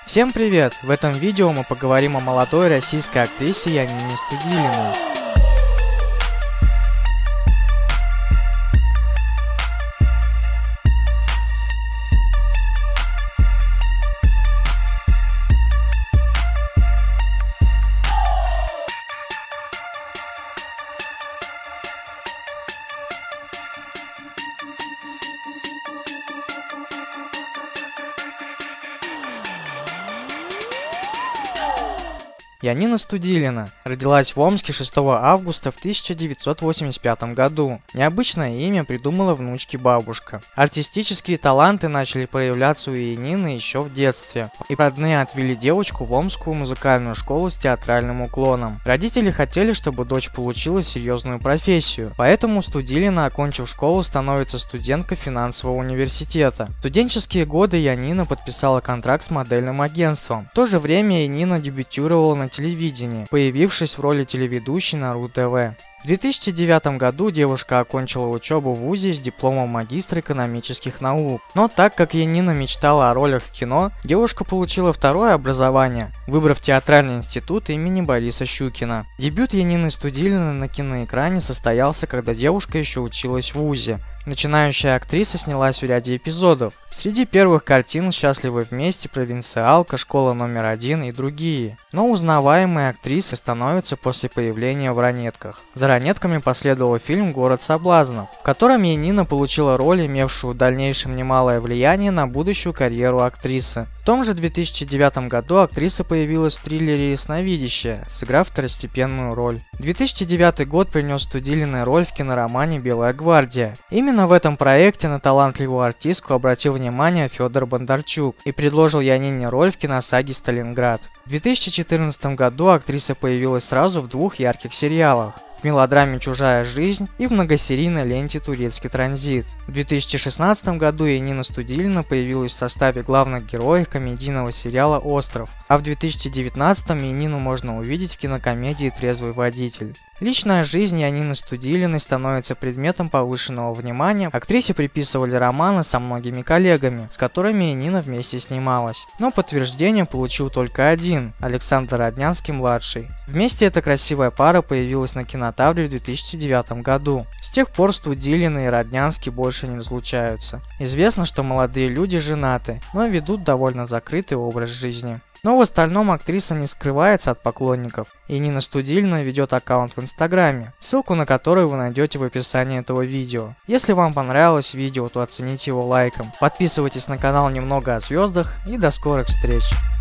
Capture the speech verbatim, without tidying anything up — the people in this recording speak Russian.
Всем привет! В этом видео мы поговорим о молодой российской актрисе Янине Студилиной. Янина Студилина родилась в Омске шестого августа в тысяча девятьсот восемьдесят пятом году. Необычное имя придумала внучке бабушка. Артистические таланты начали проявляться у Янины еще в детстве, и родные отвели девочку в Омскую музыкальную школу с театральным уклоном. Родители хотели, чтобы дочь получила серьезную профессию, поэтому Студилина, окончив школу, становится студенткой финансового университета. В студенческие годы Янина подписала контракт с модельным агентством. В то же время Янина дебютировала на телевидении, появившись в роли телеведущей на РУ ТВ. В две тысячи девятом году девушка окончила учебу в вузе с дипломом магистра экономических наук. Но так как Янина мечтала о ролях в кино, девушка получила второе образование, выбрав театральный институт имени Бориса Щукина. Дебют Янины Студилиной на киноэкране состоялся, когда девушка еще училась в вузе. Начинающая актриса снялась в ряде эпизодов. Среди первых картин «Счастливы вместе», «Провинциалка», «Школа номер один» и другие. Но узнаваемой актрисой становится после появления в «Ранетках». За «Ранетками» последовал фильм «Город соблазнов», в котором Янина получила роль, имевшую в дальнейшем немалое влияние на будущую карьеру актрисы. В том же две тысячи девятом году актриса появилась в триллере «Ясновидящая», сыграв второстепенную роль. две тысячи девятый год принес Студилиной роль в киноромане «Белая гвардия». Именно в этом проекте на талантливую артистку обратил внимание Федор Бондарчук и предложил Янине роль в киносаге «Сталинград». В две тысячи четырнадцатом году актриса появилась сразу в двух ярких сериалах: в мелодраме «Чужая жизнь» и в многосерийной ленте «Турецкий транзит». В две тысячи шестнадцатом году Янина Студилина появилась в составе главных героев комедийного сериала «Остров», а в две тысячи девятнадцатом Янину можно увидеть в кинокомедии «Трезвый водитель». Личная жизнь Янины Студилиной становится предметом повышенного внимания. Актрисе приписывали романы со многими коллегами, с которыми Янина вместе снималась. Но подтверждение получил только один – Александр Роднянский-младший. Вместе эта красивая пара появилась на кинотавре в две тысячи девятом году. С тех пор Студилина и Роднянский больше не разлучаются. Известно, что молодые люди женаты, но ведут довольно закрытый образ жизни. Но в остальном актриса не скрывается от поклонников. Янина Студилина ведет аккаунт в Инстаграме, ссылку на который вы найдете в описании этого видео. Если вам понравилось видео, то оцените его лайком. Подписывайтесь на канал «Немного о звездах» и до скорых встреч!